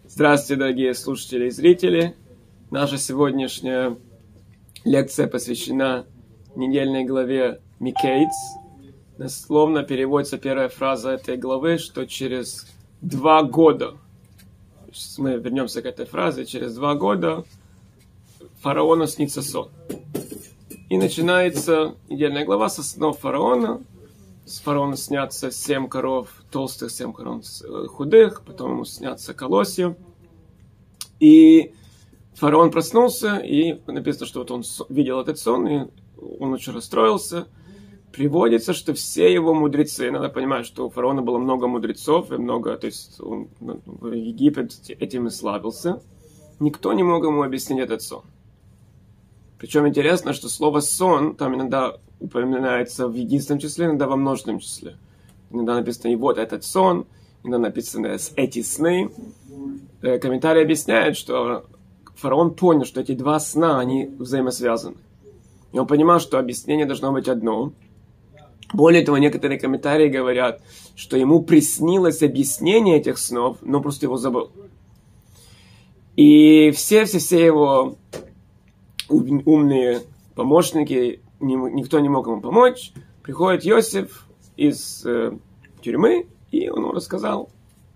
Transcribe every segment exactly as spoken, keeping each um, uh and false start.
Здравствуйте, дорогие слушатели и зрители. Наша сегодняшняя лекция посвящена недельной главе Микейтс. Дословно переводится первая фраза этой главы, что через два года, мы вернемся к этой фразе, через два года фараону снится сон. И начинается недельная глава со снов фараона. С фараона снятся семь коров толстых, семь коров худых, потом ему снятся колосья. И фараон проснулся, и написано, что вот он видел этот сон, и он очень расстроился. Приводится, что все его мудрецы, надо понимать, что у фараона было много мудрецов, и много, то есть он, Египет этим и славился. Никто не мог ему объяснить этот сон. Причем интересно, что слово «сон» там иногда упоминается в единственном числе, иногда во множественном числе. Иногда написано «и вот этот сон», иногда написано «эти сны». Комментарий объясняет, что фараон понял, что эти два сна, они взаимосвязаны. И он понимал, что объяснение должно быть одно. Более того, некоторые комментарии говорят, что ему приснилось объяснение этих снов, но просто его забыл. И все-все-все его умные помощники, никто не мог ему помочь. Приходит Йосеф из э, тюрьмы, и он ему рассказал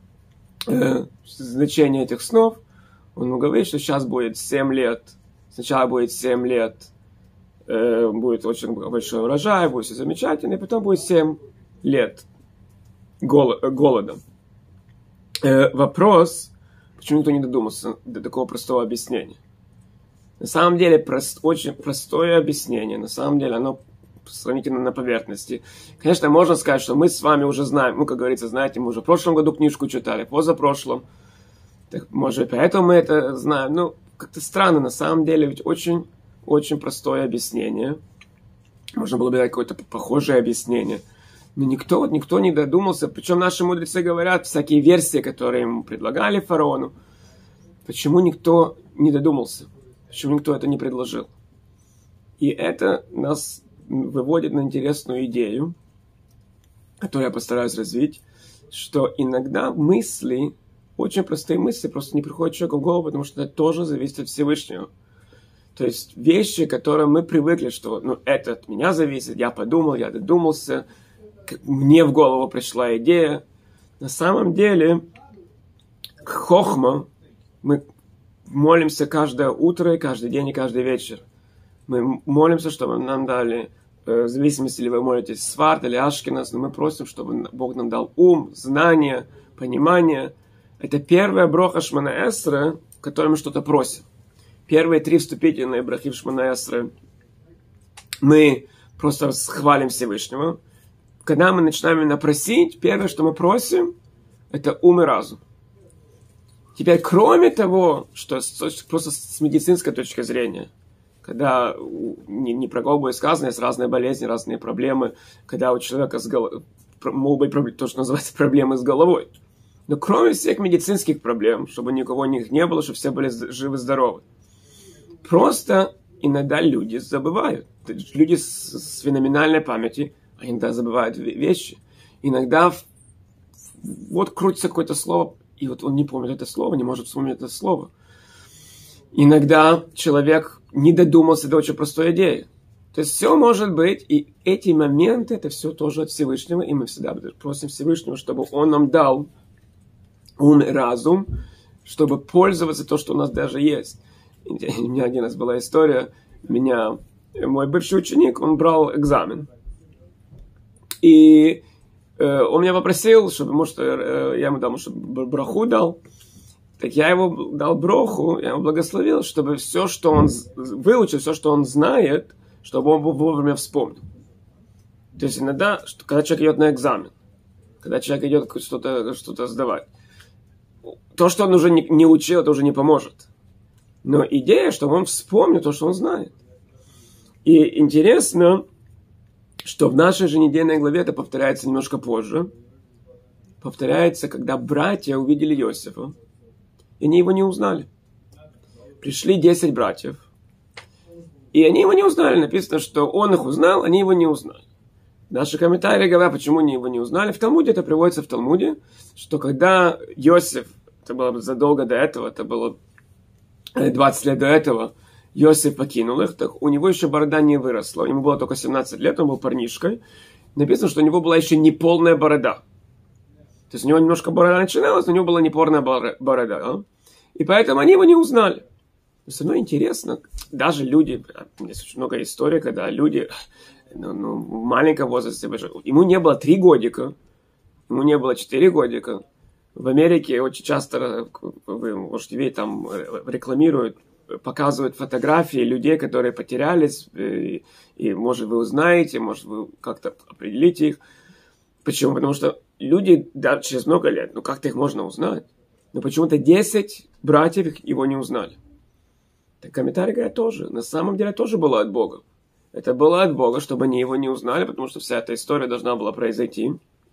э, значение этих снов. Он ему говорит, что сейчас будет семь лет. Сначала будет семь лет, э, будет очень большой урожай, будет все замечательно, и потом будет семь лет гол- голода. Э, вопрос, почему никто не додумался до такого простого объяснения? На самом деле, прост, очень простое объяснение. На самом деле, оно сравнительно на поверхности. Конечно, можно сказать, что мы с вами уже знаем, ну, как говорится, знаете, мы уже в прошлом году книжку читали, позапрошлом. Так, может, поэтому мы это знаем. Ну, как-то странно, на самом деле, ведь очень-очень простое объяснение. Можно было бы дать какое-то похожее объяснение. Но никто, никто не додумался. Причем наши мудрецы говорят, всякие версии, которые ему предлагали фараону. Почему никто не додумался? Почему никто это не предложил? И это нас выводит на интересную идею, которую я постараюсь развить, что иногда мысли, очень простые мысли, просто не приходят человеку в голову, потому что это тоже зависит от Всевышнего. То есть вещи, к которым мы привыкли, что ну, это от меня зависит, я подумал, я додумался, мне в голову пришла идея. На самом деле, хохма, мы молимся каждое утро, и каждый день, и каждый вечер. Мы молимся, чтобы нам дали, в зависимости, ли вы молитесь Сварт или Ашкеназ, но мы просим, чтобы Бог нам дал ум, знание, понимание. Это первая броха Шмона Эсры, в которой мы что-то просим. Первые три вступительные брахи в Шмона Эсры мы просто хвалим Всевышнего. Когда мы начинаем именно просить, первое, что мы просим, это ум и разум. Теперь, кроме того, что просто с медицинской точки зрения, когда не, не про голову сказано, есть разные болезни, разные проблемы, когда у человека с голов... могут быть то, что называется проблемы с головой. Но кроме всех медицинских проблем, чтобы никого у них не было, чтобы все были живы-здоровы, просто иногда люди забывают. Люди с, с феноменальной памятью, они иногда забывают вещи. Иногда вот крутится какое-то слово, и вот он не помнит это слово, не может вспомнить это слово. Иногда человек не додумался до очень простой идеи. То есть все может быть, и эти моменты, это все тоже от Всевышнего, и мы всегда просим Всевышнего, чтобы он нам дал ум и разум, чтобы пользоваться то, что у нас даже есть. У меня один раз была история, меня, мой бывший ученик, он брал экзамен. И он меня попросил, чтобы, может, я ему дал, может, браху дал. Так я его дал браху, я его благословил, чтобы все, что он выучил, все, что он знает, чтобы он вовремя вспомнил. То есть иногда, когда человек идет на экзамен, когда человек идет что-то, что-то сдавать, то, что он уже не, не учил, это уже не поможет. Но идея, чтобы он вспомнил то, что он знает. И интересно, что в нашей же недельной главе это повторяется немножко позже. Повторяется, когда братья увидели Йосефа, и они его не узнали. Пришли десять братьев, и они его не узнали. Написано, что он их узнал, они его не узнали. Наши комментарии говорят, почему они его не узнали. В Талмуде это приводится в Талмуде, что когда Йосеф это было задолго до этого, это было двадцать лет до этого, Йосиф покинул их, так у него еще борода не выросла, ему было только семнадцать лет, он был парнишкой. Написано, что у него была еще не полная борода. То есть у него немножко борода начиналась, но у него была не полная борода. А? И поэтому они его не узнали. Но все равно интересно, даже люди, есть очень много историй, когда люди ну, ну, в маленьком возрасте, ему не было три годика, ему не было четыре годика. В Америке очень часто, вы можете видеть, там рекламируют, показывают фотографии людей, которые потерялись, и, и может вы узнаете, может вы как-то определите их. Почему? Потому что люди да, через много лет, ну как-то их можно узнать. Но почему-то десять братьев его не узнали. Так комментарии говорят тоже. На самом деле тоже было от Бога. Это было от Бога, чтобы они его не узнали, потому что вся эта история должна была произойти.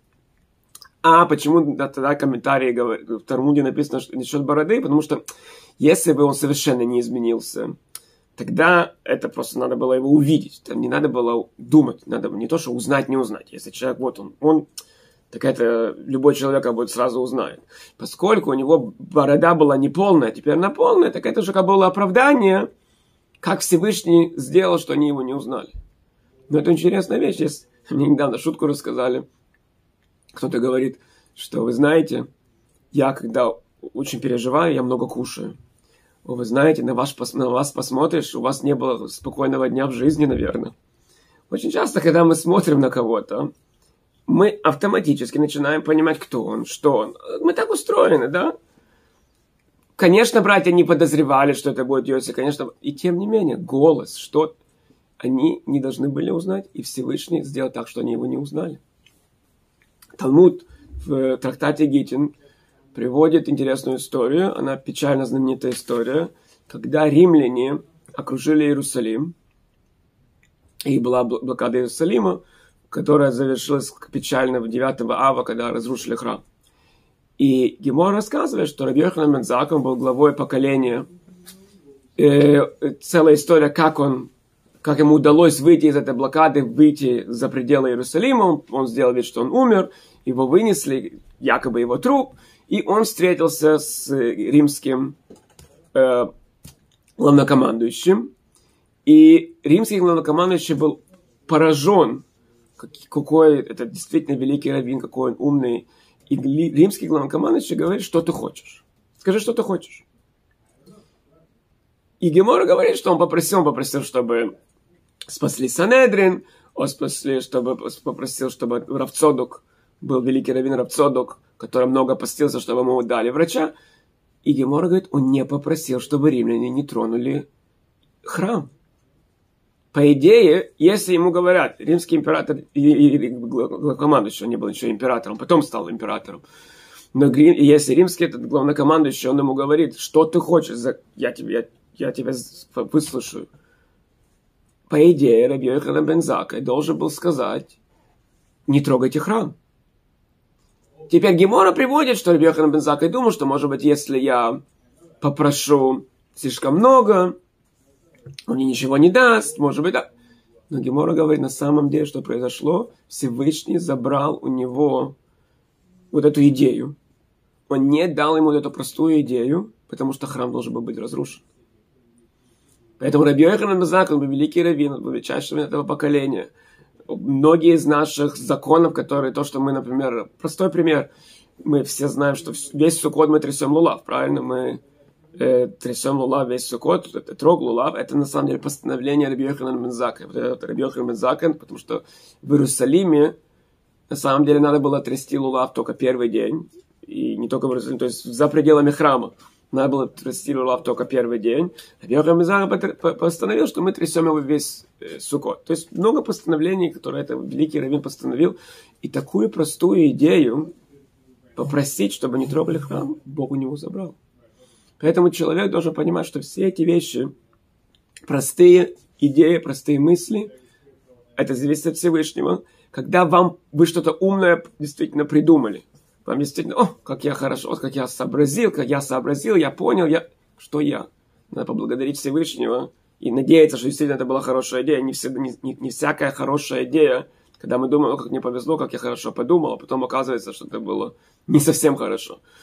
А почему тогда комментарии говорят, в Талмуде написано что насчет бороды? Потому что если бы он совершенно не изменился, тогда это просто надо было его увидеть. Там не надо было думать. Надо не то, что узнать, не узнать. Если человек, вот он, он, так это любой человек будет сразу узнает. Поскольку у него борода была не полная, теперь она полная, так это же как было оправдание, как Всевышний сделал, что они его не узнали. Но это интересная вещь. Есть, мне недавно шутку рассказали. Кто-то говорит, что вы знаете, я когда очень переживаю, я много кушаю. Вы знаете, на, ваш, на вас посмотришь, у вас не было спокойного дня в жизни, наверное. Очень часто, когда мы смотрим на кого-то, мы автоматически начинаем понимать, кто он, что он. Мы так устроены, да? Конечно, братья не подозревали, что это будет Йосиф, конечно. И тем не менее, голос, что они не должны были узнать, и Всевышний сделал так, что они его не узнали. Талмуд в трактате Гитин приводит интересную историю. Она печально знаменитая история, когда римляне окружили Иерусалим. И была блокада Иерусалима, которая завершилась печально в девятого ава, когда разрушили храм. И Гемора рассказывает, что Раби Йоханан бен Заккай был главой поколения. И целая история, как он как ему удалось выйти из этой блокады, выйти за пределы Иерусалима. Он, он сделал вид, что он умер, его вынесли, якобы его труп, и он встретился с римским э, главнокомандующим. И римский главнокомандующий был поражен, какой это действительно великий раввин, какой он умный. И римский главнокомандующий говорит, что ты хочешь. Скажи, что ты хочешь. И Гемора говорит, что он попросил, он попросил, чтобы спасли Санедрин, он спасли, чтобы, попросил, чтобы Рав Цодок, был великий раввин Рав Цодок, который много постился, чтобы ему дали врача. И Гемора говорит, он не попросил, чтобы римляне не тронули храм. По идее, если ему говорят, римский император и, и, и главнокомандующий, он не был еще императором, потом стал императором. Но если римский этот главнокомандующий, он ему говорит, что ты хочешь, я тебя, я, я тебя выслушаю. По идее, Раби Йоханан бен Заккай должен был сказать, не трогайте храм. Теперь Гемора приводит, что Раби Йоханан бен Заккай думал, что, может быть, если я попрошу слишком много, он мне ничего не даст, может быть, да. Но Гемора говорит, на самом деле, что произошло, Всевышний забрал у него вот эту идею. Он не дал ему эту простую идею, потому что храм должен был быть разрушен. Поэтому Раби Йоханан бен Заккай, он был великий раввин, он был величайший раввин этого поколения. Многие из наших законов, которые, то, что мы, например, простой пример, мы все знаем, что весь Суккот мы трясем лулав, правильно? Мы э, трясем лулав, весь Суккот, это трог лулав, это на самом деле постановление Раби Йоханана бен Заккая. Вот это Раби Йоханан бен Заккай, потому что в Иерусалиме на самом деле надо было трясти лулав только первый день, и не только в Иерусалиме, то есть за пределами храма. Надо было трясти лулав только первый день. Раби Йоханан бен Заккай постановил, что мы трясем его весь э, Суккот. То есть много постановлений, которые это великий раввин постановил. И такую простую идею попросить, чтобы не трогали храм, Бог у него забрал. Поэтому человек должен понимать, что все эти вещи, простые идеи, простые мысли, это зависит от Всевышнего. Когда вам вы что-то умное действительно придумали, вам действительно, о, как я хорошо, как я сообразил, как я сообразил, я понял, я, что я. Надо поблагодарить Всевышнего и надеяться, что действительно это была хорошая идея. Не, всегда, не, не, не всякая хорошая идея, когда мы думаем, о, как мне повезло, как я хорошо подумал, а потом оказывается, что это было не совсем хорошо.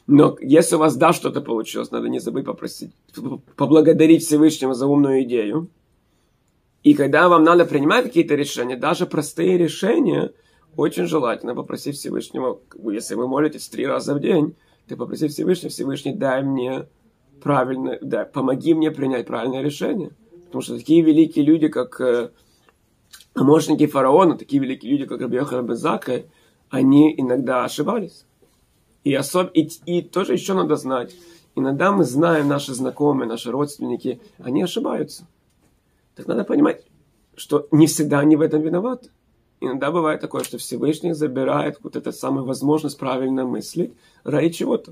Но если у вас да что-то получилось, надо не забыть попросить, поблагодарить Всевышнего за умную идею. И когда вам надо принимать какие-то решения, даже простые решения, очень желательно попросить Всевышнего, если вы молитесь три раза в день, то попросить Всевышнего, Всевышний, дай мне правильно, дай, помоги мне принять правильное решение. Потому что такие великие люди, как э, помощники фараона, такие великие люди, как Раби Йоханан бен Заккай, они иногда ошибались. И, особ... и, и тоже еще надо знать, иногда мы знаем, наши знакомые, наши родственники, они ошибаются. Так надо понимать, что не всегда они в этом виноваты. Иногда бывает такое, что Всевышний забирает вот эту самую возможность правильно мыслить ради чего-то.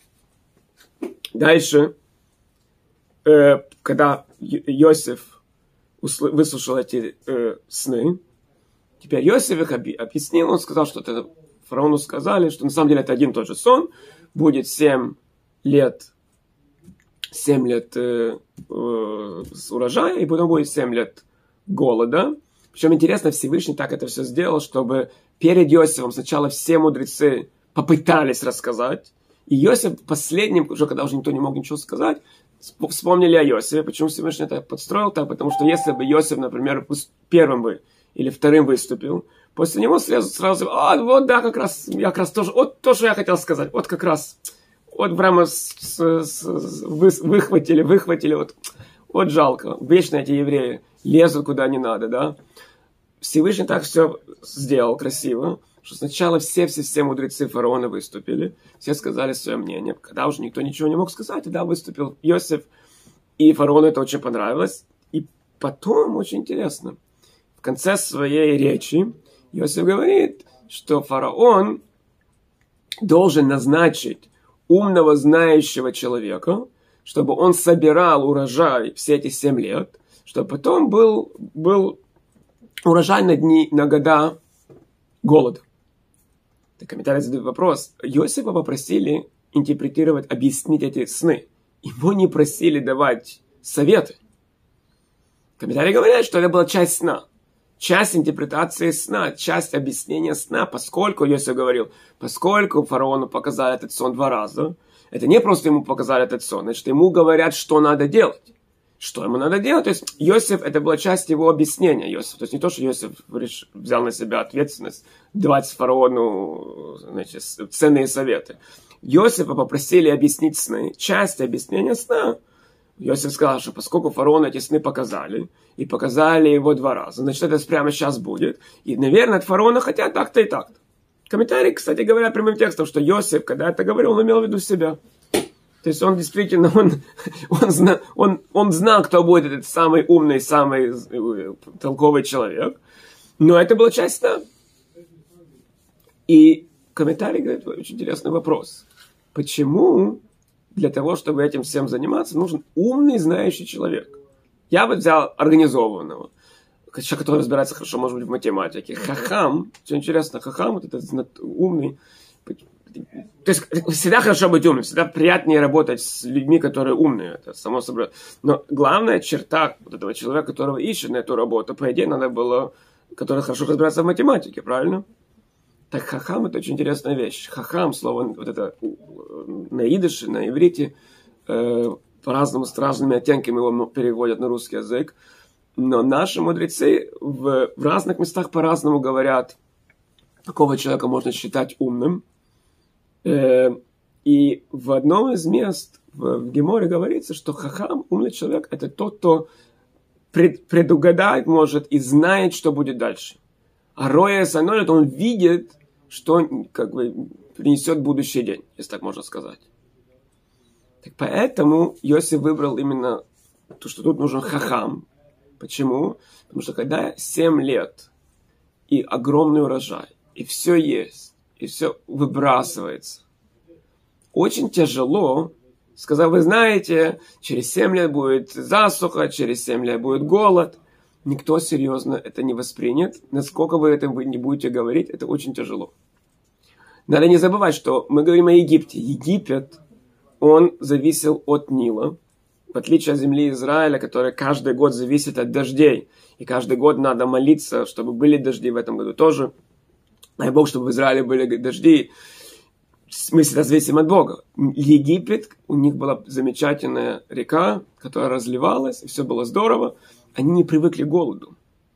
Дальше, э, когда Йосеф усл... выслушал эти э, сны, теперь Йосеф их объяснил, он сказал, что это фараону сказали, что на самом деле это один и тот же сон, будет семь лет, семь лет э, э, с урожая, и потом будет семь лет голода. Причем интересно, Всевышний так это все сделал, чтобы перед Йосефом сначала все мудрецы попытались рассказать, и Йосеф последним, уже когда уже никто не мог ничего сказать, вспомнили о Йосефе. Почему Всевышний это подстроил так? Потому что если бы Йосеф, например, первым бы или вторым выступил, после него сразу, сразу, а, вот, да, как раз, я как раз тоже, вот то, что я хотел сказать, вот как раз, вот прямо с, с, с, вы, выхватили, выхватили, вот, вот жалко, вечно эти евреи лезут куда не надо, да. Всевышний так все сделал красиво, что сначала все-все-все мудрецы фараона выступили, все сказали свое мнение, когда уже никто ничего не мог сказать, тогда выступил Йосеф, и фараону это очень понравилось, и потом, очень интересно, в конце своей речи Йосеф говорит, что фараон должен назначить умного, знающего человека, чтобы он собирал урожай все эти семь лет, чтобы потом был, был урожай на дни, на года голода. Так комментарий задает вопрос. Йосефа попросили интерпретировать, объяснить эти сны. Его не просили давать советы. Комментарии говорят, что это была часть сна. Часть интерпретации сна, часть объяснения сна, поскольку, Йосеф говорил, поскольку фараону показали этот сон два раза, это не просто ему показали этот сон, значит, ему говорят, что надо делать. Что ему надо делать? То есть Йосеф, это была часть его объяснения Йосефа. То есть не то, что Йосеф взял на себя ответственность давать фараону, значит, ценные советы. Йосефа попросили объяснить сны. Часть объяснения сна. Йосеф сказал, что поскольку фараону эти сны показали, и показали его два раза, значит, это прямо сейчас будет. И, наверное, от фараона хотят так-то и так-то. Комментарии, кстати, говорят прямым текстом, что Йосеф, когда это говорил, он имел в виду себя. То есть он действительно, он, он, зна, он, он знал, кто будет этот самый умный, самый толковый человек. Но это была часть сна. И комментарий говорит, очень интересный вопрос. Почему для того, чтобы этим всем заниматься, нужен умный, знающий человек? Я бы взял организованного. Человек, который разбирается хорошо, может быть, в математике. Хахам. Все интересно, хахам, вот этот умный. То есть всегда хорошо быть умным, всегда приятнее работать с людьми, которые умные, это само собой. Но главная черта вот этого человека, которого ищет на эту работу, по идее, надо было, который хорошо разбирается в математике, правильно? Так хахам — это очень интересная вещь. Хахам, слово вот это на идыше, на иврите, э, по-разному, с разными оттенками его переводят на русский язык. Но наши мудрецы в, в разных местах по-разному говорят, какого человека можно считать умным. И в одном из мест в Геморе говорится, что хахам, умный человек, это тот, кто пред, предугадать может и знает, что будет дальше. А роя санолит, он видит, что как бы принесет будущий день, если так можно сказать. Так поэтому Йосеф выбрал именно то, что тут нужен хахам. Почему? Потому что когда семь лет и огромный урожай, и все есть, и все выбрасывается, очень тяжело сказать, вы знаете, через семь лет будет засуха, через семь лет будет голод. Никто серьезно это не воспринят. Насколько вы это не будете говорить, это очень тяжело. Надо не забывать, что мы говорим о Египте. Египет, он зависел от Нила. В отличие от земли Израиля, которая каждый год зависит от дождей. И каждый год надо молиться, чтобы были дожди в этом году тоже. Дай Бог, чтобы в Израиле были дожди. мы всегда зависим от Бога. Египет, у них была замечательная река, которая разливалась, и все было здорово. Они не привыкли к голоду.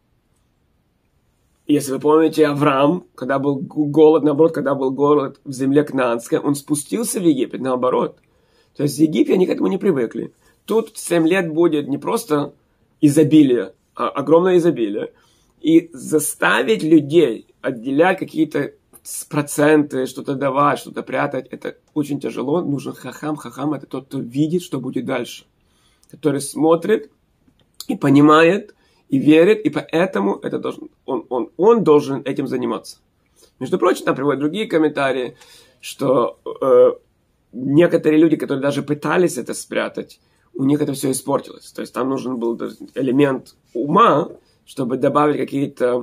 Если вы помните, Авраам, когда был голод, наоборот, когда был голод в земле Кнаанской, он спустился в Египет, наоборот. То есть в Египте они к этому не привыкли. Тут семь лет будет не просто изобилие, а огромное изобилие. И заставить людей отделять какие-то проценты, что-то давать, что-то прятать, это очень тяжело. Нужен хахам. Хахам – это тот, кто видит, что будет дальше. Который смотрит и понимает, и верит, и поэтому это должен, он, он, он должен этим заниматься. Между прочим, там приводят другие комментарии, что э, некоторые люди, которые даже пытались это спрятать, у них это все испортилось. То есть там нужен был элемент ума, чтобы добавить какие-то,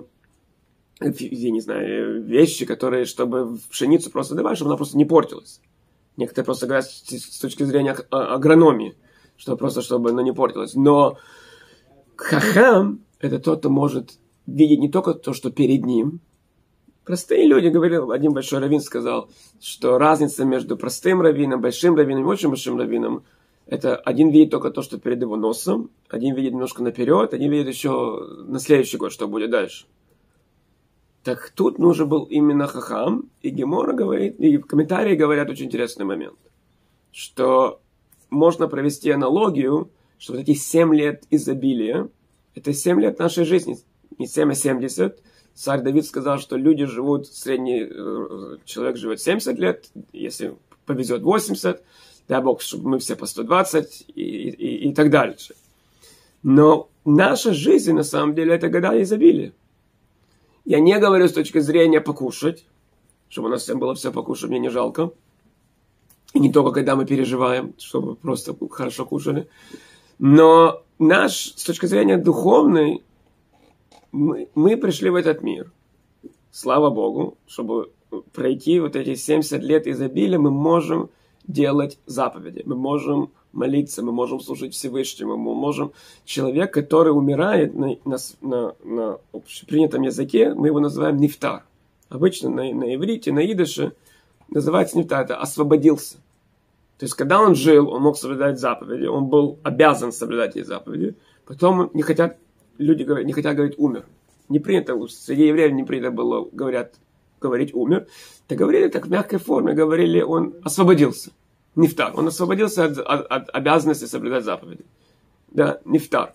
я не знаю, вещи, которые, чтобы в пшеницу просто добавить, чтобы она просто не портилась. Некоторые просто говорят с точки зрения агрономии, что просто чтобы она не портилась. Но хахам – это тот, кто может видеть не только то, что перед ним. Простые люди, говорил, один большой раввин сказал, что разница между простым раввином, большим раввином и очень большим раввином – это один видит только то, что перед его носом, один видит немножко наперед, один видит еще на следующий год, что будет дальше. Так тут нужен был именно хахам, и Гемора говорит, и в комментарии говорят очень интересный момент, что можно провести аналогию, что вот эти семь лет изобилия, это семь лет нашей жизни, не семь, а семьдесят. Царь Давид сказал, что люди живут, средний человек живет семьдесят лет, если повезет восемьдесят, дай Бог, чтобы мы все по сто двадцать и, и, и так дальше. Но наша жизнь, на самом деле, это года изобилия. Я не говорю с точки зрения покушать, чтобы у нас всем было все покушать, мне не жалко. И не только когда мы переживаем, чтобы просто хорошо кушали. Но наш, с точки зрения духовной, мы, мы пришли в этот мир. Слава Богу, чтобы пройти вот эти семьдесят лет изобилия, мы можем делать заповеди, мы можем молиться, мы можем служить Всевышнему, мы можем... Человек, который умирает на, на, на, на общепринятом языке, мы его называем нифтар. Обычно на, на иврите, на идыше называется нифтар, это освободился. То есть, когда он жил, он мог соблюдать заповеди, он был обязан соблюдать эти заповеди. Потом не хотят, люди говорят, не хотят говорить умер. Не принято, среди евреев не принято было говорят, говорить умер. Так говорили так в мягкой форме, говорили он освободился. Нифтар. Он освободился от, от, от обязанности соблюдать заповеди. Да, нифтар.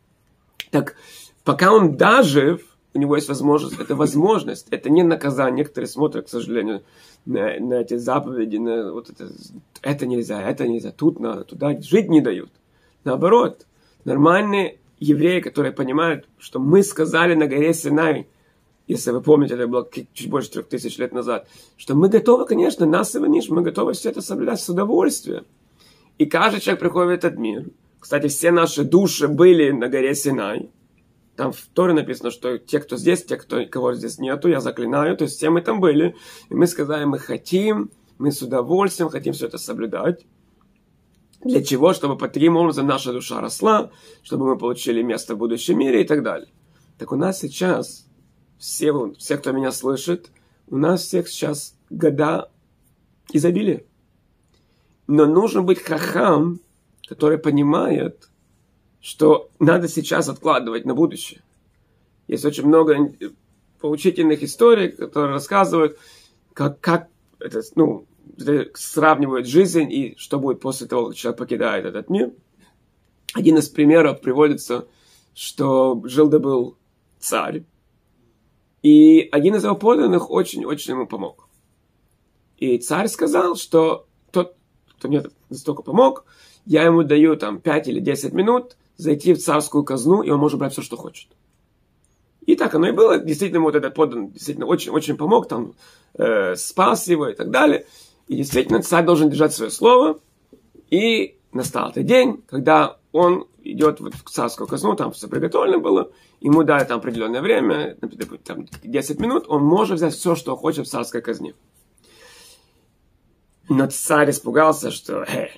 Так, пока он дожив, у него есть возможность, это возможность, это не наказание. Некоторые смотрят, к сожалению, на, на эти заповеди, на вот это, это нельзя, это нельзя, тут надо, туда жить не дают. Наоборот, нормальные евреи, которые понимают, что мы сказали на горе Синай, если вы помните, это было чуть больше трех тысяч лет назад, что мы готовы, конечно, нас и ваниш, мы готовы все это соблюдать с удовольствием. И каждый человек приходит в этот мир. Кстати, все наши души были на горе Синай. Там в Торе написано, что те, кто здесь, те, кто, кого здесь нету, я заклинаю. То есть все мы там были. И мы сказали, мы хотим, мы с удовольствием хотим все это соблюдать. Для чего? Чтобы по таким образом наша душа росла, чтобы мы получили место в будущем мире и так далее. Так у нас сейчас... Все, все, кто меня слышит, у нас всех сейчас года изобилия. Но нужно быть хахам, который понимает, что надо сейчас откладывать на будущее. Есть очень много поучительных историй, которые рассказывают, как, как это, ну, сравнивают жизнь и что будет после того, как человек покидает этот мир. Один из примеров приводится, что жил-да был царь, и один из его подданных очень-очень ему помог. И царь сказал, что тот, кто мне настолько помог, я ему даю там пять или десять минут зайти в царскую казну, и он может брать все, что хочет. И так оно и было. Действительно, вот этот подданный действительно очень-очень помог, там, э, спас его и так далее. И действительно, царь должен держать свое слово. И настал этот день, когда он идет вот в царскую казну, там все приготовлено было, ему дали там определенное время, там десять минут, он может взять все, что хочет в царской казне. Но царь испугался, что э,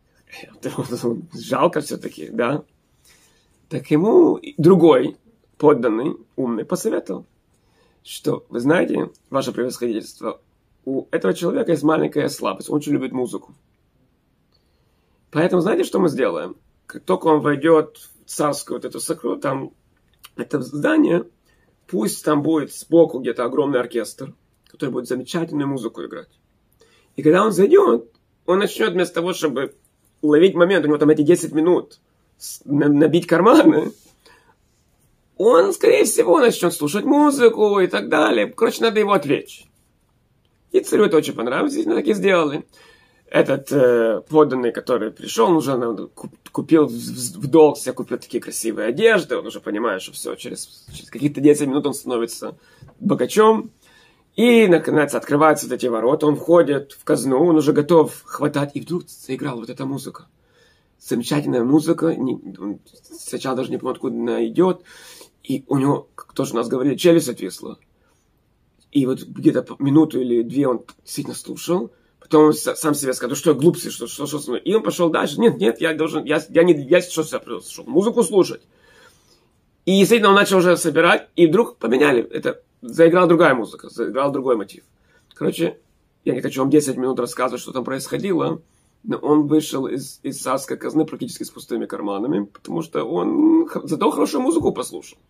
жалко все-таки, да. Так ему другой подданный, умный, посоветовал, что, вы знаете, ваше превосходительство, у этого человека есть маленькая слабость. Он очень любит музыку. Поэтому знаете, что мы сделаем? Как только он войдет в царскую вот эту сокровищницу, там это здание, пусть там будет сбоку где-то огромный оркестр, который будет замечательную музыку играть. И когда он зайдет, он начнет вместо того, чтобы ловить момент, у него там эти десять минут, набить карманы, он, скорее всего, начнет слушать музыку и так далее. Короче, надо его отвлечь. И царю это очень понравилось, и так и сделали. Этот э, подданный, который пришел, он уже наверное, купил в, в долг себе, купил такие красивые одежды, он уже понимает, что все, через, через какие-то десять минут он становится богачом. И, наконец, открываются вот эти ворота, он входит в казну, он уже готов хватать, и вдруг заиграла вот эта музыка. Замечательная музыка, не, он сначала даже не понял, откуда она идет, и у него, как тоже у нас говорили, челюсть отвисла. И вот где-то минуту или две он действительно слушал, потом он сам себе сказал, что я глупый, что, что, что, что. И он пошел дальше. Нет, нет, я должен, я, я не, я что себя пришел, музыку слушать. И действительно он начал уже собирать, и вдруг поменяли. Это заиграла другая музыка, заиграл другой мотив. Короче, я не хочу вам десять минут рассказывать, что там происходило, но он вышел из, из царской казны практически с пустыми карманами, потому что он зато хорошую музыку послушал.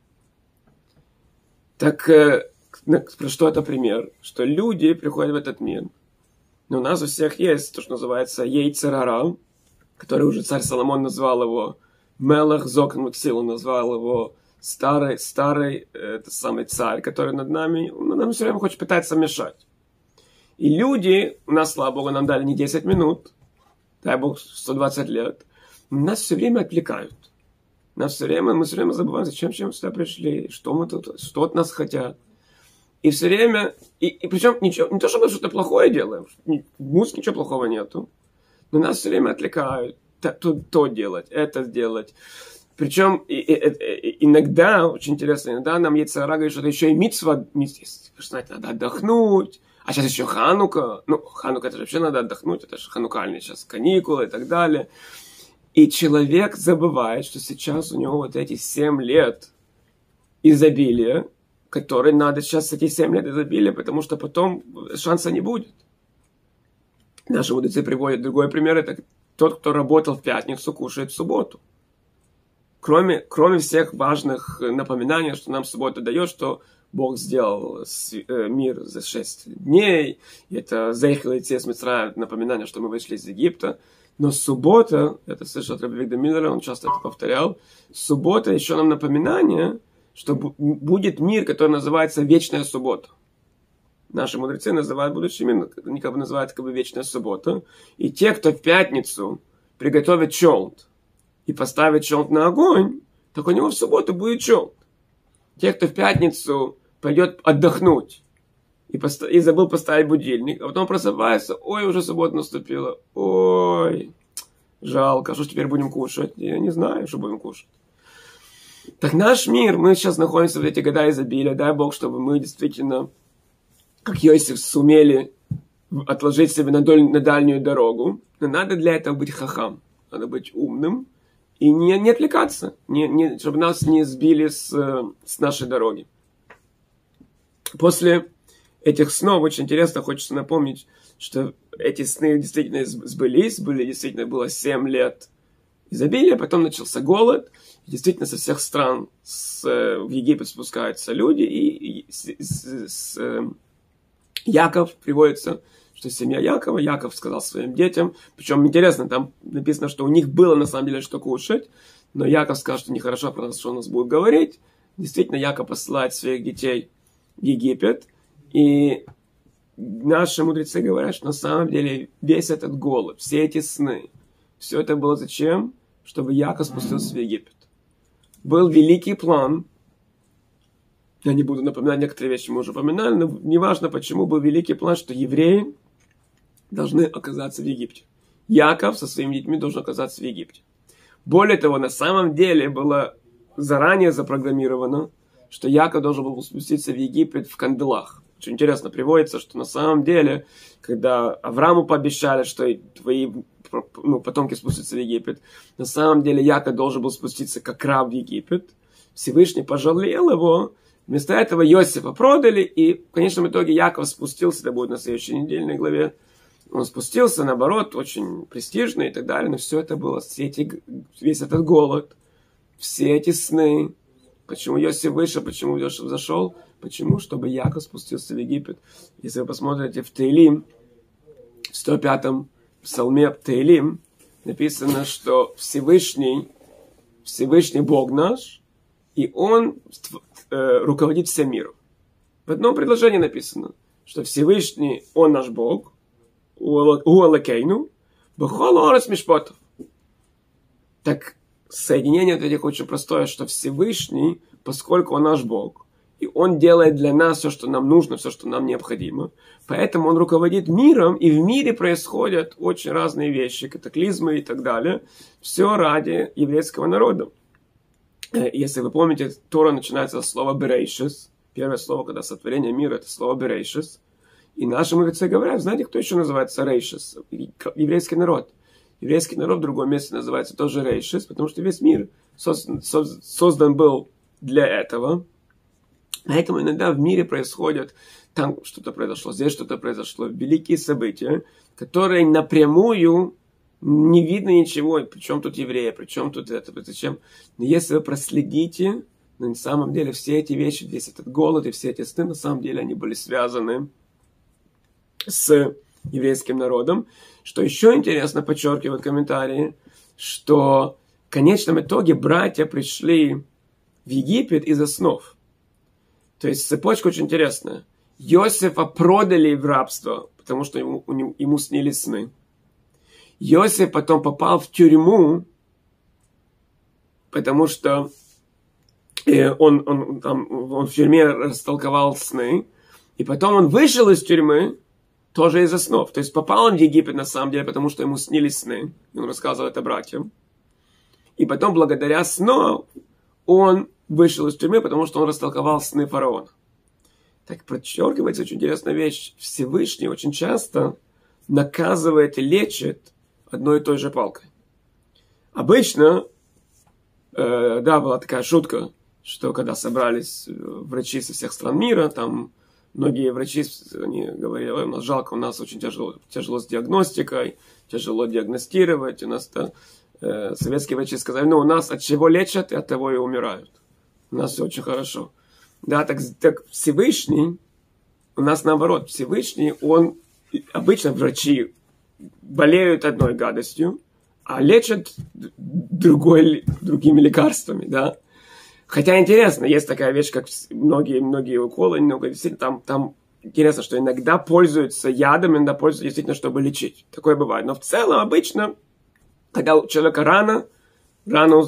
Так, про что это пример? Что люди приходят в этот мир. Но у нас у всех есть то, что называется Йецер Гара, который уже царь Соломон назвал его Мелах Зокн Максил, он назвал его старый, старый, это самый царь, который над нами, он нам все время хочет пытаться мешать. И люди, у нас, слава Богу, нам дали не десять минут, дай Бог, сто двадцать лет, нас все время отвлекают. Нас все время, мы все время забываем, зачем, чем сюда пришли, что мы тут, что от нас хотят. И все время, и, и причем ничего, не то, что мы что-то плохое делаем, в музыке ничего плохого нету, но нас все время отвлекают, то, то, то делать, это сделать. Причем и, и, и, иногда, очень интересно, иногда нам Йецер Гара говорит, что это еще и мицва, знаете, надо отдохнуть, а сейчас еще Ханука, ну, Ханука это же вообще надо отдохнуть, это же ханукальные сейчас каникулы и так далее. И человек забывает, что сейчас у него вот эти семь лет изобилия, которые надо сейчас эти семь лет изобилия, потому что потом шанса не будет. Наши мудрецы приводят другой пример, это тот, кто работал в пятницу, кушает в субботу. Кроме, кроме всех важных напоминаний, что нам суббота дает, что Бог сделал мир за шесть дней, это Зейхел Йециас Мицраим, напоминание, что мы вышли из Египта. Но суббота, это слышал от Рабби Авигдор Миллера, он часто это повторял, суббота еще нам напоминание, что будет мир, который называется Вечная Суббота. Наши мудрецы называют будущий мир, они как бы называют как бы Вечная Суббота. И те, кто в пятницу приготовит чолт и поставит чолт на огонь, так у него в субботу будет чолт. Те, кто в пятницу пойдет отдохнуть и, поста- и забыл поставить будильник, а потом просыпается, ой, уже суббота наступила, ой, жалко, что теперь будем кушать? Я не знаю, что будем кушать. Так наш мир, мы сейчас находимся в эти года изобилия, дай Бог, чтобы мы действительно, как Йосиф, сумели отложить себе на, доль, на дальнюю дорогу, но надо для этого быть хахам, надо быть умным и не, не отвлекаться, не, не, чтобы нас не сбили с, с нашей дороги. После этих снов очень интересно, хочется напомнить, что эти сны действительно сбылись, были действительно было семь лет изобилия, потом начался голод, и действительно со всех стран с, в Египет спускаются люди, и, и с, с, с, Яков приводится, что семья Якова, Яков сказал своим детям, причем интересно, там написано, что у них было на самом деле что кушать, но Яков сказал, что нехорошо про нас, что он нас будет говорить. Действительно, Яков посылает своих детей в Египет, и наши мудрецы говорят, что на самом деле весь этот голод, все эти сны, все это было зачем? Чтобы Яков спустился в Египет. Был великий план. Я не буду напоминать некоторые вещи, мы уже упоминали, но неважно почему был великий план, что евреи должны оказаться в Египте. Яков со своими детьми должен оказаться в Египте. Более того, на самом деле было заранее запрограммировано, что Яков должен был спуститься в Египет в канделах. Очень интересно приводится, что на самом деле, когда Аврааму пообещали, что твои ну, потомки спустятся в Египет, на самом деле Яков должен был спуститься как раб в Египет. Всевышний пожалел его Вместо этого Иосифа продали, и в конечном итоге Яков спустился, это будет на следующей недельной главе, он спустился, наоборот, очень престижно и так далее, но все это было, все эти, весь этот голод, все эти сны. Почему Иосиф вышел, почему Иосиф зашел? Почему? Чтобы Яков спустился в Египет. Если вы посмотрите в Теилим, в сто пятом псалме Теилим, написано, что Всевышний, Всевышний Бог наш, и Он э, руководит всем миром. В одном предложении написано, что Всевышний, Он наш Бог, у Алакейну, Бахол Орес Мишпотов. Так соединение вот этих очень простое, что Всевышний, поскольку Он наш Бог, и Он делает для нас все, что нам нужно, все, что нам необходимо, поэтому Он руководит миром, и в мире происходят очень разные вещи, катаклизмы и так далее, все ради еврейского народа. Если вы помните, Тора начинается с слова «берейшис», первое слово, когда сотворение мира, это слово «берейшис», и наши мудрецы говорят, знаете, кто еще называется «рейшис»? Еврейский народ. Еврейский народ в другом месте называется тоже «рейшис», потому что весь мир создан, создан был для этого. Поэтому иногда в мире происходят, там что-то произошло, здесь что-то произошло, великие события, которые напрямую не видно ничего, причем тут евреи, причем тут это, зачем. Но если вы проследите, на самом деле все эти вещи, весь этот голод и все эти сны, на самом деле они были связаны с еврейским народом. Что еще интересно, подчеркивают комментарии, что в конечном итоге братья пришли в Египет из-за снов. То есть цепочка очень интересная. Иосифа продали в рабство, потому что ему, ему снились сны. Иосиф потом попал в тюрьму, потому что он, он, там, он в тюрьме растолковал сны. И потом он вышел из тюрьмы, тоже из-за снов. То есть попал он в Египет на самом деле, потому что ему снились сны. И он рассказывал это братьям. И потом благодаря снам он вышел из тюрьмы, потому что он растолковал сны фараона. Так подчеркивается очень интересная вещь. Всевышний очень часто наказывает и лечит одной и той же палкой. Обычно, э, да, была такая шутка, что когда собрались врачи со всех стран мира, там многие врачи, они говорили, ой, у нас жалко, у нас очень тяжело, тяжело с диагностикой, тяжело диагностировать. У нас-то э, советские врачи сказали, ну, у нас от чего лечат, и от того и умирают. У нас все очень хорошо. Да, так, так Всевышний, у нас наоборот, Всевышний, он, обычно врачи болеют одной гадостью, а лечат другой, другими лекарствами, да. Хотя интересно, есть такая вещь, как многие-многие уколы, много, действительно, там, там интересно, что иногда пользуются ядом, иногда пользуются действительно, чтобы лечить. Такое бывает. Но в целом, обычно, когда у человека рана, рану,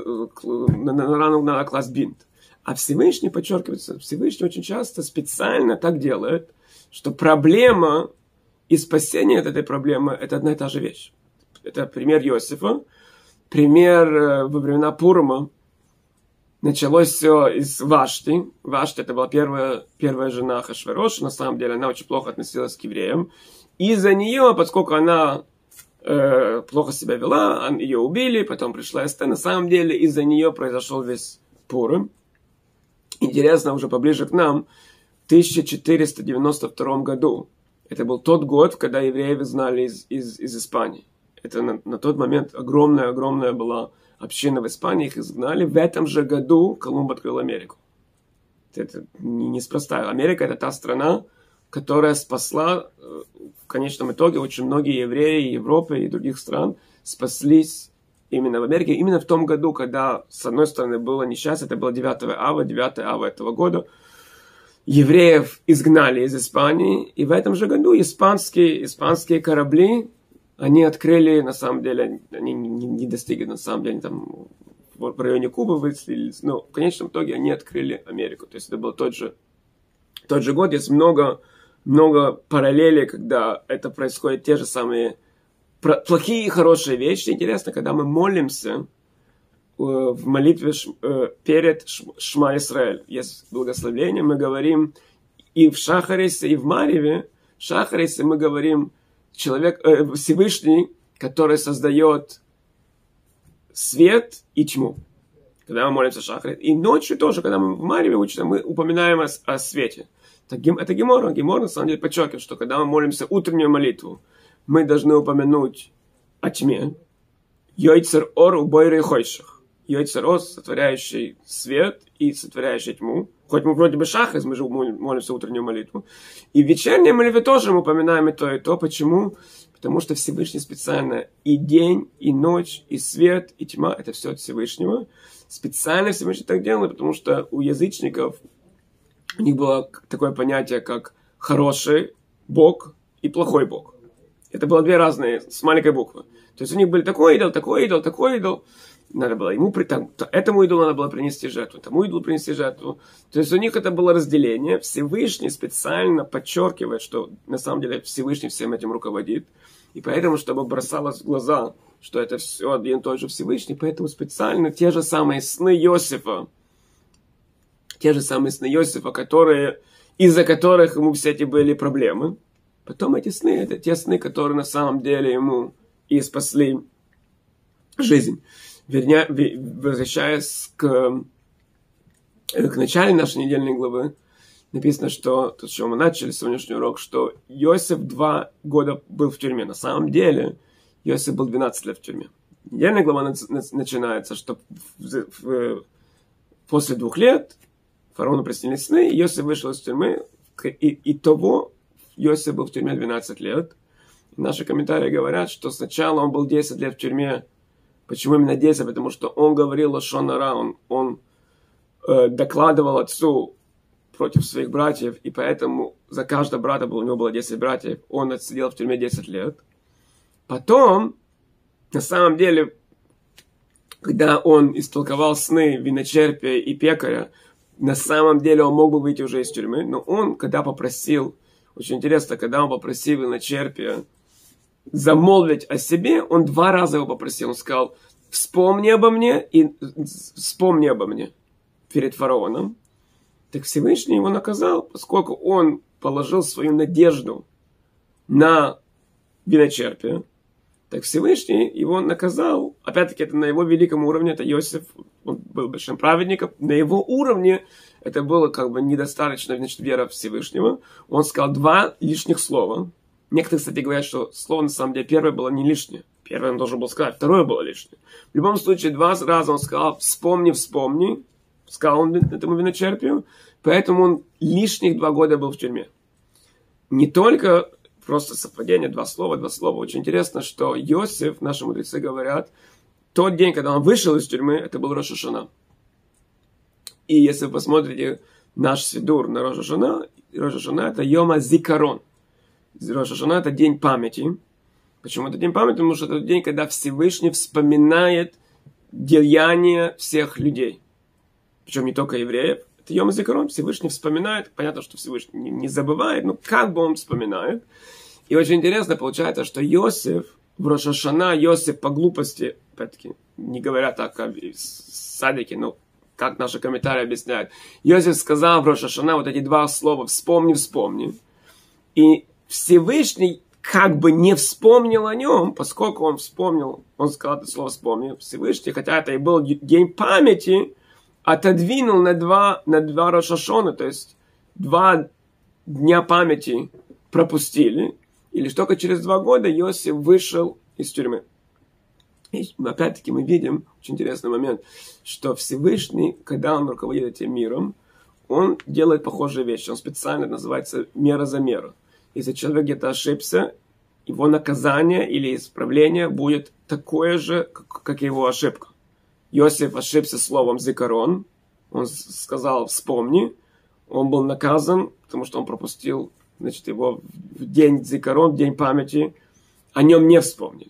на рану надо класть бинт. А Всевышний, подчеркивается, Всевышний очень часто специально так делает, что проблема и спасение от этой проблемы – это одна и та же вещь. Это пример Иосифа. Пример во времена Пурима. Началось все из Вашти. Вашти – это была первая, первая жена Ахашвероша. На самом деле она очень плохо относилась к евреям. Из-за нее, поскольку она э, плохо себя вела, ее убили, потом пришла Эстер. На самом деле из-за нее произошел весь Пурим. Интересно, уже поближе к нам, в тысяча четыреста девяносто втором году, это был тот год, когда евреев изгнали из, из, из Испании. Это на, на тот момент огромная-огромная была община в Испании, их изгнали. В этом же году Колумб открыл Америку. Это не, неспроста. Америка – это та страна, которая спасла, в конечном итоге, очень многие евреи Европы и других стран спаслись именно в Америке, именно в том году, когда, с одной стороны, было несчастье, это было девятого ава, девятого ава этого года, евреев изгнали из Испании, и в этом же году испанские, испанские корабли, они открыли, на самом деле, они не, не достигли, на самом деле, там, в районе Кубы выстрелились, но в конечном итоге они открыли Америку. То есть это был тот же, тот же год, есть много, много параллелей, когда это происходит, те же самые плохие и хорошие вещи. Интересно, когда мы молимся э, в молитве ш, э, перед Шма Исраэль, есть благословение, мы говорим и в Шахарисе, и в Мареве. В Шахарисе мы говорим человек, э, Всевышний, который создает свет и тьму. когда мы молимся шахрит. И ночью тоже, когда мы в Марьеве учимся, мы упоминаем о, о свете. Это, это Гемора. Гемора, на самом деле, подчеркивает, что когда мы молимся утреннюю молитву, мы должны упомянуть о тьме. Йойцер ор убойрей хойших. Йойцер ор, сотворяющий свет и сотворяющий тьму. Хоть мы вроде бы шахрит, мы же молимся утреннюю молитву. И в вечерней молитве тоже мы упоминаем и то, и то. Почему? Потому что Всевышний специально и день, и ночь, и свет, и тьма – это все от Всевышнего. Специально Всевышний так делал, потому что у язычников у них было такое понятие, как хороший Бог и плохой Бог. Это было две разные, с маленькой буквы. То есть у них был такой идол, такой идол, такой идол. Надо было ему, там, этому идолу надо было принести жертву, тому идолу принести жертву. То есть у них это было разделение. Всевышний специально подчеркивает, что на самом деле Всевышний всем этим руководит. И поэтому, чтобы бросалось в глаза, что это все один и тот же Всевышний, поэтому специально те же самые сны Иосифа, те же самые сны Иосифа, которые, из-за которых ему все эти были проблемы. Потом эти сны, это те сны, которые на самом деле ему и спасли жизнь. Верня, возвращаясь к, к началу нашей недельной главы, написано, что, то, с чего мы начали сегодняшний урок, что Иосиф два года был в тюрьме. На самом деле, Иосиф был двенадцать лет в тюрьме. Недельная глава на, на, начинается, что в, в, после двух лет фараону приснились сны, Иосиф вышел из тюрьмы, и, и того Иосиф был в тюрьме двенадцать лет. И наши комментарии говорят, что сначала он был десять лет в тюрьме. Почему именно десять? Потому что он говорил лашон ара, он, он э, докладывал отцу против своих братьев, и поэтому за каждого брата было, у него было десять братьев, он отсидел в тюрьме десять лет. Потом, на самом деле, когда он истолковал сны виночерпия и пекаря, на самом деле он мог бы выйти уже из тюрьмы, но он, когда попросил, очень интересно, когда он попросил виночерпия замолвить о себе, он два раза его попросил. Он сказал: вспомни обо мне и вспомни обо мне перед фараоном. Так Всевышний его наказал, поскольку он положил свою надежду на виночерпие. Так Всевышний его наказал. Опять-таки, это на его великом уровне. Это Иосиф, он был большим праведником. На его уровне это было как бы недостаточно, значит, вера Всевышнего. Он сказал два лишних слова. Некоторые, кстати, говорят, что слово на самом деле первое было не лишнее. Первое он должен был сказать, второе было лишнее. В любом случае, два раза он сказал: вспомни, вспомни. Сказал он этому виночерпию. Поэтому он лишних два года был в тюрьме. Не только просто совпадение, два слова, два слова. Очень интересно, что Иосиф, наши мудрецы говорят, тот день, когда он вышел из тюрьмы, это был Рош ха-Шана. И если вы посмотрите наш сидур на Рош ха-Шана, Рош ха-Шана это Йома Зикарон. Рош ха-Шана это день памяти. Почему это день памяти? Потому что это день, когда Всевышний вспоминает деяния всех людей. Причем не только евреев. Это Йом Зикарон, Всевышний вспоминает. Понятно, что Всевышний не, не забывает, но как бы он вспоминает. И очень интересно получается, что Иосиф, в Рош ха-Шана, Иосиф по глупости, опять-таки, не говоря так, как садики, но как наши комментарии объясняют, Иосиф сказал в Рош ха-Шана вот эти два слова: вспомни, вспомни. И Всевышний как бы не вспомнил о нем, поскольку он вспомнил, он сказал это слово «вспомни», Всевышний, хотя это и был день памяти, отодвинул на два, на два Рош ха-Шана, то есть два дня памяти пропустили, и лишь только через два года Иосиф вышел из тюрьмы. И опять-таки мы видим, очень интересный момент, что Всевышний, когда он руководит этим миром, он делает похожие вещи, он специально называется мера за меру. Если человек где-то ошибся, его наказание или исправление будет такое же, как, как его ошибка. Иосиф ошибся словом «зикарон», он сказал «вспомни», он был наказан, потому что он пропустил, значит, его в день «зикарон», в день памяти, о нем не вспомнили.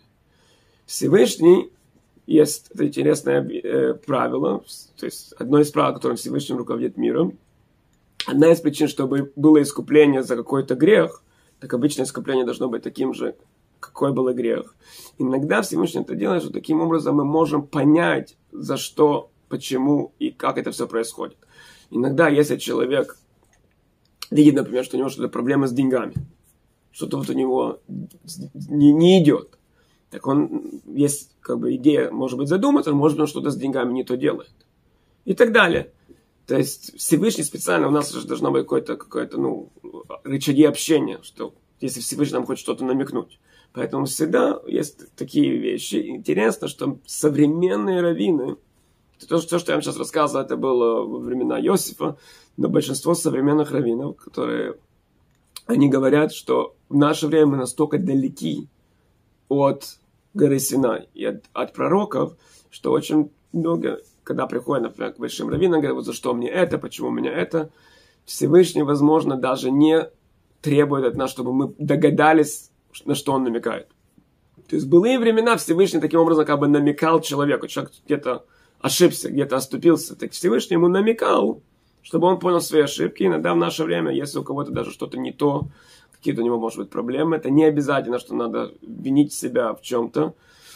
Всевышний, есть это интересное э, правило, то есть одно из правил, которым Всевышний руководит миром. Одна из причин, чтобы было искупление за какой-то грех, так обычно искупление должно быть таким же, какой был и грех. Иногда Всевышний это делает, что таким образом мы можем понять, за что, почему и как это все происходит. Иногда, если человек видит, например, что у него что-то проблемы с деньгами, что-то вот у него не, не идет, так он, есть как бы идея, может быть, задуматься, может быть, он что-то с деньгами не то делает. и так далее. То есть Всевышний специально, у нас же должно быть какое-то, какое-то, ну, рычаги общения, что если Всевышний нам хочет что-то намекнуть. Поэтому всегда есть такие вещи. Интересно, что современные раввины, то, что я вам сейчас рассказывал, это было во времена Иосифа, но большинство современных раввинов, которые, они говорят, что в наше время мы настолько далеки от горы Синай и от, от пророков, что очень много, когда приходят, например, к большим раввинам, говорят, вот за что мне это, почему у меня это, Всевышний, возможно, даже не требует от нас, чтобы мы догадались, на что он намекает. То есть в былые времена Всевышний таким образом как бы намекал человеку. Человек где-то ошибся, где-то оступился. Так Всевышний ему намекал, чтобы он понял свои ошибки. Иногда в наше время, если у кого-то даже что-то не то, какие-то у него, может быть, проблемы, это не обязательно, что надо винить себя в чем-то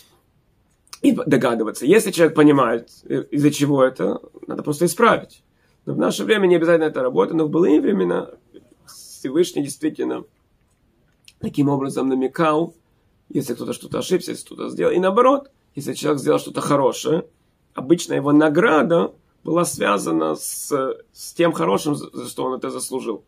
и догадываться. Если человек понимает, из-за чего это, надо просто исправить. Но в наше время не обязательно это работает, но в былые времена Всевышний действительно таким образом намекал, если кто-то что-то ошибся, если кто-то сделал. И наоборот, если человек сделал что-то хорошее, обычно его награда была связана с, с тем хорошим, за что он это заслужил.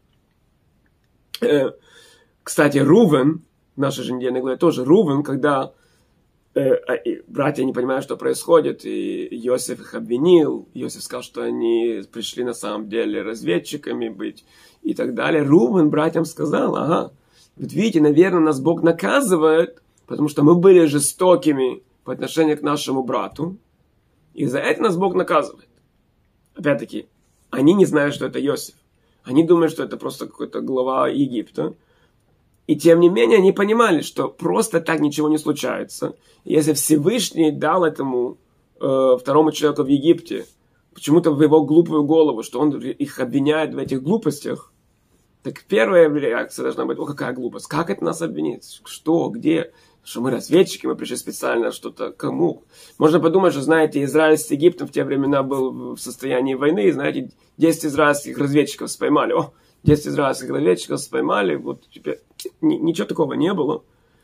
Э, кстати, Рувен, в нашей же недельной главе тоже, Рувен, когда э, братья не понимают, что происходит, и Иосиф их обвинил, Иосиф сказал, что они пришли на самом деле разведчиками быть и так далее. Рувен братьям сказал, ага, вот видите, наверное, нас Бог наказывает, потому что мы были жестокими по отношению к нашему брату, и за это нас Бог наказывает. Опять-таки, они не знают, что это Иосиф. Они думают, что это просто какой-то глава Египта. И тем не менее, они понимали, что просто так ничего не случается. И если Всевышний дал этому э, второму человеку в Египте почему-то в его глупую голову, что он их обвиняет в этих глупостях, так первая реакция должна быть: о, какая глупость, как это нас обвинит, что, где, что мы разведчики, мы пришли специально что-то, кому. Можно подумать, что, знаете, Израиль с Египтом в те времена был в состоянии войны, и, знаете, десять израильских разведчиков споймали, о, десять израильских разведчиков споймали, вот теперь ничего такого не было.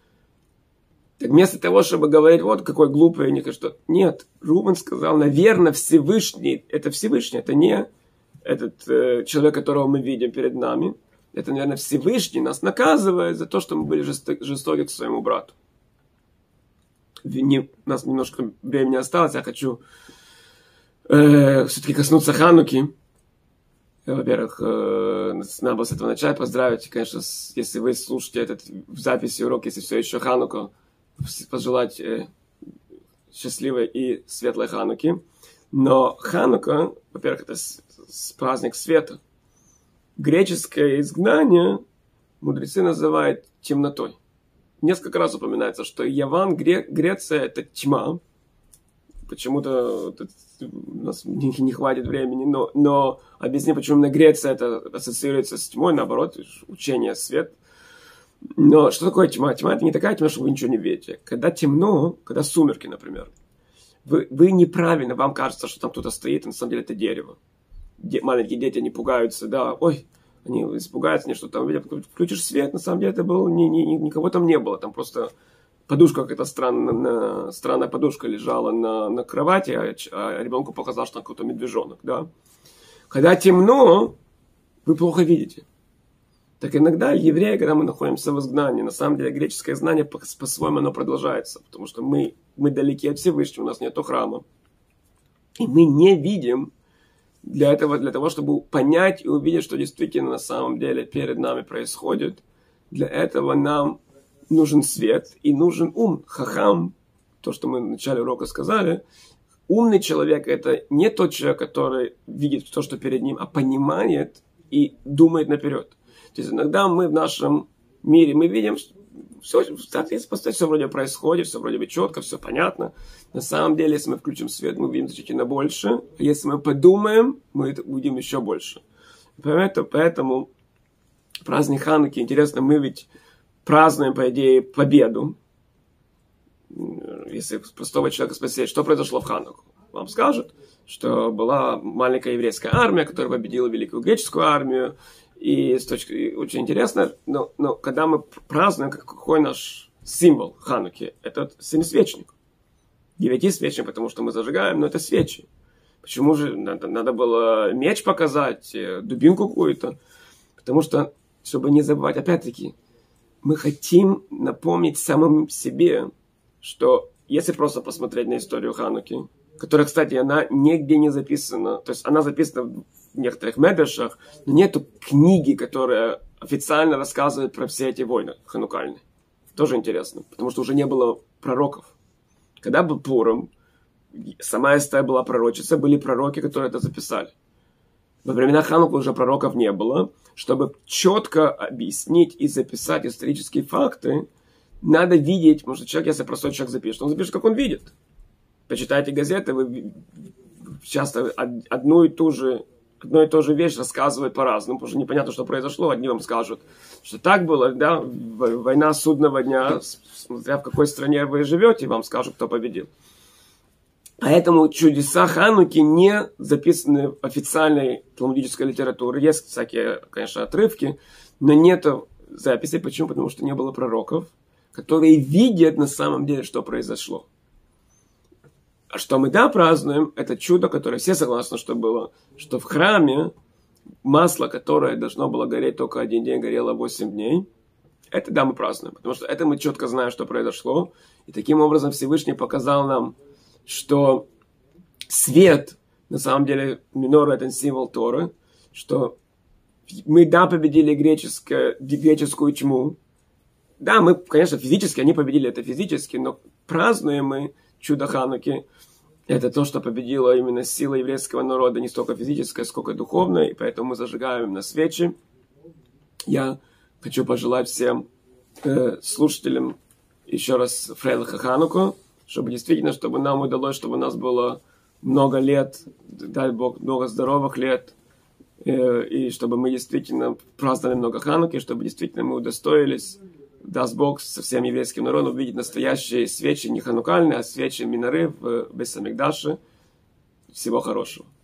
Так вместо того, чтобы говорить, вот какой глупый, они что, нет, Рубен сказал, наверное, Всевышний, это Всевышний, это не этот э, человек, которого мы видим перед нами. Это, наверное, Всевышний нас наказывает за то, что мы были жестоки к своему брату. Не, у нас немножко времени осталось. Я хочу э, все-таки коснуться Хануки. Во-первых, э, надо было с этого начать. Поздравить, конечно, с, если вы слушаете этот в записи урок, если все еще Ханука, пожелать э, счастливой и светлой Хануки. Но Ханука, во-первых, это с, с праздник света. Греческое изгнание мудрецы называют темнотой. Несколько раз упоминается, что Яван, Гре, Греция – это тьма. Почему-то у нас не, не хватит времени, но, но объясни, почему именно Греция это ассоциируется с тьмой, наоборот, учение свет. Но что такое тьма? Тьма – это не такая тьма, что вы ничего не видите. Когда темно, когда сумерки, например, вы, вы неправильно, вам кажется, что там кто-то стоит, а на самом деле это дерево. Де, маленькие дети, они пугаются, да, ой, они испугаются, они что-то там видят, включишь свет, на самом деле это было, ни, ни, никого там не было, там просто подушка какая-то странная, странная подушка лежала на, на кровати, а, а ребенку показалось, что там какой-то медвежонок, да. Когда темно, вы плохо видите. Так иногда евреи, когда мы находимся в изгнании, на самом деле греческое знание по- по-своему оно продолжается, потому что мы, мы далеки от Всевышнего, у нас нету храма, и мы не видим. Для этого, для того, чтобы понять и увидеть, что действительно на самом деле перед нами происходит, для этого нам нужен свет и нужен ум. Хахам, то, что мы в начале урока сказали, умный человек – это не тот человек, который видит то, что перед ним, а понимает и думает наперед. То есть иногда мы в нашем мире, мы видим, все, соответственно, все вроде происходит, все вроде бы четко, все понятно. На самом деле, если мы включим свет, мы увидим значительно больше. А если мы подумаем, мы увидим еще больше. Поэтому, поэтому праздник Хануки, интересно, мы ведь празднуем, по идее, победу. Если простого человека спросить, что произошло в Хануку, вам скажут, что была маленькая еврейская армия, которая победила великую греческую армию. И с точки очень интересно, но, но когда мы празднуем, какой наш символ Хануки, это семисвечник. Девятисвечник, потому что мы зажигаем, но это свечи. Почему же надо, надо было меч показать, дубинку какую-то? Потому что, чтобы не забывать, опять-таки, мы хотим напомнить самим себе, что если просто посмотреть на историю Хануки, которая, кстати, она нигде не записана, то есть она записана в некоторых медрашах, но нету книги, которая официально рассказывает про все эти войны ханукальные. Тоже интересно, потому что уже не было пророков. Когда был Пурим, сама Эстер была пророчица, были пророки, которые это записали. Во времена Хануки уже пророков не было. Чтобы четко объяснить и записать исторические факты, надо видеть, потому что человек, если простой человек запишет, он запишет, как он видит. Почитайте газеты, вы часто одну и ту же, одну и ту же вещь рассказывают по-разному, потому что непонятно, что произошло. Одни вам скажут, что так было, да, война судного дня, смотря в какой стране вы живете, вам скажут, кто победил. Поэтому чудеса Хануки не записаны в официальной талмудической литературе. Есть всякие, конечно, отрывки, но нет записей. Почему? Потому что не было пророков, которые видят на самом деле, что произошло. А что мы, да, празднуем, это чудо, которое все согласны, что было, что в храме масло, которое должно было гореть только один день, горело восемь дней. Это, да, мы празднуем, потому что это мы четко знаем, что произошло. И таким образом Всевышний показал нам, что свет, на самом деле, минора – это символ Торы, что мы, да, победили греческую тьму. Да, мы, конечно, физически, они победили это физически, но празднуем мы чудо Хануки. Это то, что победило именно сила еврейского народа, не столько физическая, сколько духовная, и поэтому мы зажигаем на свечи. Я хочу пожелать всем э, слушателям еще раз Фрейлиха Хануку, чтобы действительно, чтобы нам удалось, чтобы у нас было много лет, дай Бог, много здоровых лет, э, и чтобы мы действительно праздновали много Хануки, чтобы действительно мы удостоились, даст Бог, со всем еврейским народом увидеть настоящие свечи, не ханукальные, а свечи миноры в Бейт Амикдаше. Всего хорошего.